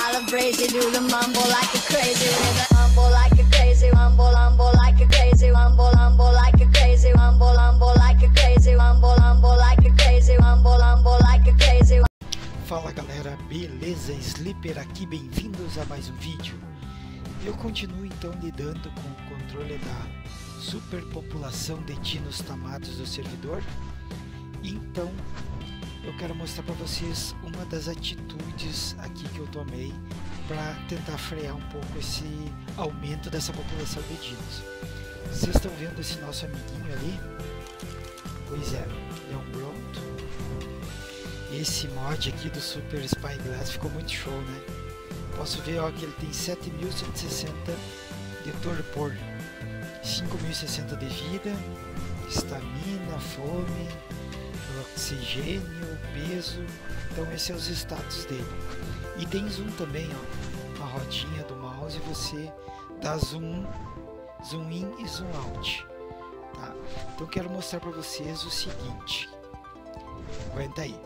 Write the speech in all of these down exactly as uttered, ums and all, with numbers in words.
crazy, do the mumble like a crazy with a mumble like a crazy, mumble, mumble like a crazy, mumble, mumble like a crazy, mumble, mumble like a crazy, mumble, mumble like a crazy, mumble, mumble like a crazy. Fala galera, beleza? Sleeper aqui, bem-vindos a mais um vídeo. Eu continuo então lidando com o controle da superpopulação de dinos tamados do servidor. Então eu quero mostrar para vocês uma das atitudes aqui que eu tomei para tentar frear um pouco esse aumento dessa população de dinos. Vocês estão vendo esse nosso amiguinho ali? Pois é, é um Bronto. Esse mod aqui do Super Spyglass ficou muito show, né? Posso ver ó, que ele tem sete mil cento e sessenta de torpor, cinco mil e sessenta de vida, estamina, fome, oxigênio, peso. Então esses são os status dele. E tem zoom também, ó, uma rodinha do mouse e você dá zoom, zoom in e zoom out, tá? Então quero mostrar para vocês o seguinte. Aguenta aí.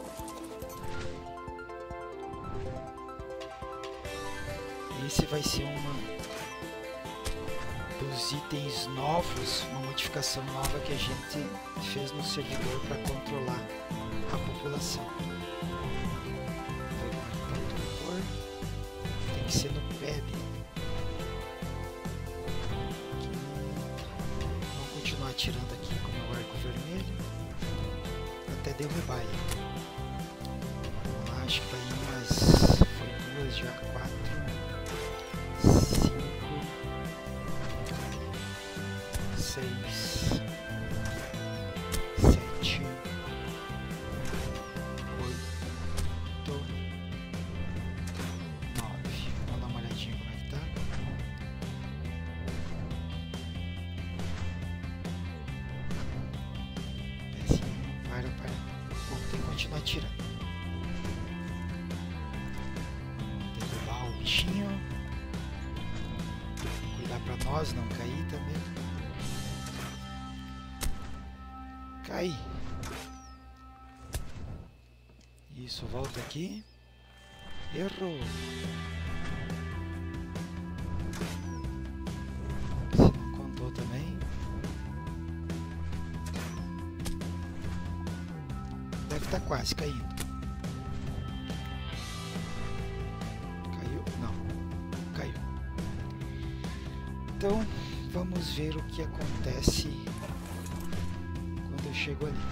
Esse vai ser uma dos itens novos, uma modificação nova que a gente fez no servidor para controlar a população. Tem que ser no pad. Vamos continuar atirando aqui com o meu arco vermelho até derrubar ele. Vamos lá, acho que vai ir umas, foi duas já, quatro. seis, sete, oito, nove. Vamos dar uma olhadinha como é que tá. Pezinho, para, para. Bom, tem que continuar tirando. Derrubar o bichinho. Cuidar pra nós não cair também. Cai. Isso, volta aqui. Errou. Se não contou também. Deve estar quase caindo. Caiu? Não. Caiu. Então, vamos ver o que acontece quando eu chego ali.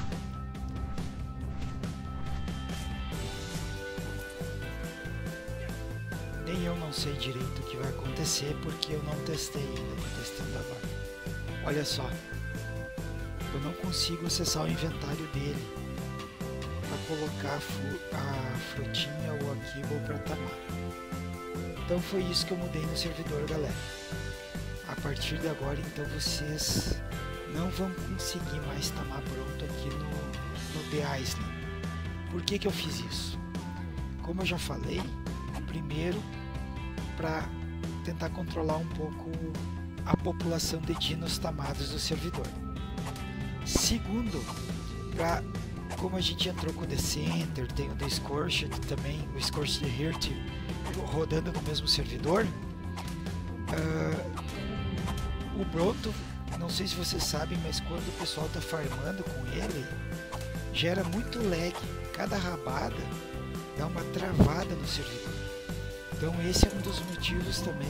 Nem eu não sei direito o que vai acontecer porque eu não testei ainda, estou testando agora. Olha só, eu não consigo acessar o inventário dele para colocar a frutinha ou a kibble para tamar. Então foi isso que eu mudei no servidor, galera. A partir de agora, então vocês não vão conseguir mais tamar Bronto aqui no, no The Island. Por que que eu fiz isso? Como eu já falei, primeiro para tentar controlar um pouco a população de dinos tamados do servidor. Segundo, para, como a gente entrou com o The Center, tem o The Scorched também, o Scorched Heart rodando no mesmo servidor, uh, o Bronto, não sei se vocês sabem, mas quando o pessoal está farmando com ele, gera muito lag. Cada rabada dá uma travada no servidor. Então esse é um dos motivos também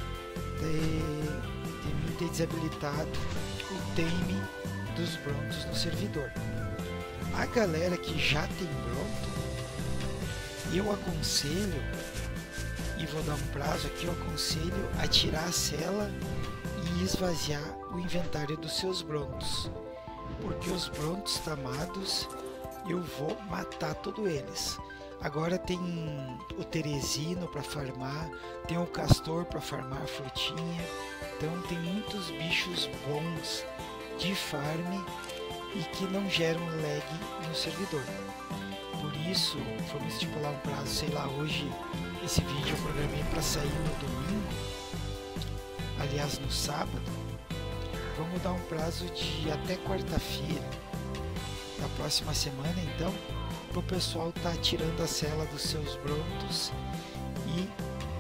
de, de mim ter desabilitado o timing dos Brontos no servidor. A galera que já tem Bronto, eu aconselho, e vou dar um prazo aqui, eu aconselho a tirar a cela e esvaziar o inventário dos seus Brontos, porque os Brontos tamados eu vou matar todos eles. Agora tem o Teresino para farmar, tem o Castor para farmar a frutinha, então tem muitos bichos bons de farm e que não geram lag no servidor. Por isso vamos estipular um prazo, sei lá, hoje esse vídeo eu programei para sair no domingo, aliás no sábado. Vamos dar um prazo de até quarta-feira da próxima semana, então, para o pessoal estar tá tirando a cela dos seus Brontos e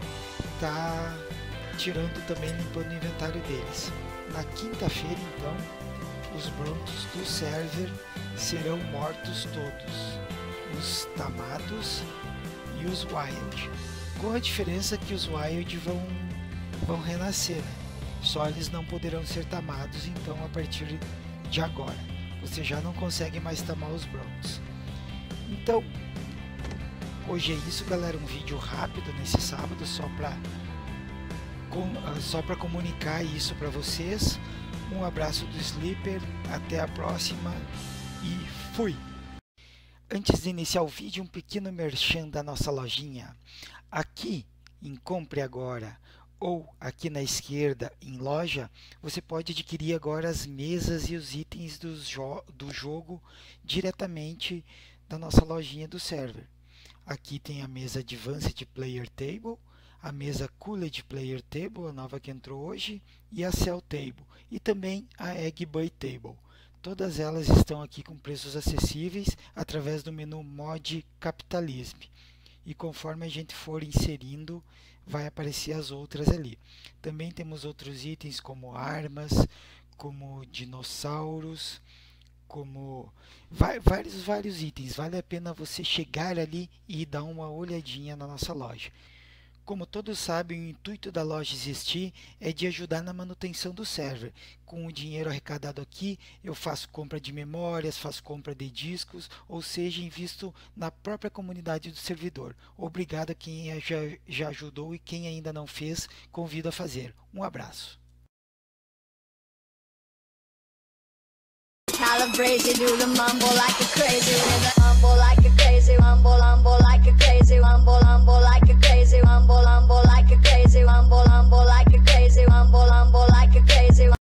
tá tirando também, limpando o inventário deles. Na quinta-feira, então, os Broncos do server serão mortos todos, os tamados e os Wild, com a diferença que os Wild vão, vão renascer, né? Só eles não poderão ser tamados, então a partir de agora você já não consegue mais tamar os Broncos. Então hoje é isso, galera, um vídeo rápido nesse sábado, só para só para comunicar isso para vocês. Um abraço do Sleeper, até a próxima e fui! Antes de iniciar o vídeo, um pequeno merchan da nossa lojinha. Aqui em Compre Agora ou aqui na esquerda em Loja, você pode adquirir agora as mesas e os itens do, jo do jogo diretamente da nossa lojinha do server. Aqui tem a mesa Advanced Player Table, a mesa Cooled Player Table, a nova que entrou hoje, e a Cell Table, e também a Egg Buy Table. Todas elas estão aqui com preços acessíveis através do menu Mod Capitalism. E conforme a gente for inserindo, vai aparecer as outras ali. Também temos outros itens como armas, como dinossauros, como vários, vários itens. Vale a pena você chegar ali e dar uma olhadinha na nossa loja. Como todos sabem, o intuito da loja existir é de ajudar na manutenção do server. Com o dinheiro arrecadado aqui, eu faço compra de memórias, faço compra de discos, ou seja, invisto na própria comunidade do servidor. Obrigado a quem já, já ajudou e quem ainda não fez, convido a fazer. Um abraço. Calibrate, do the mumble like a crazy nigga. Mumble like a crazy, rumble, rumble like a crazy, rumble, rumble like a crazy, rumble, rumble like a crazy, rumble, rumble like a crazy, rumble, rumble like a crazy.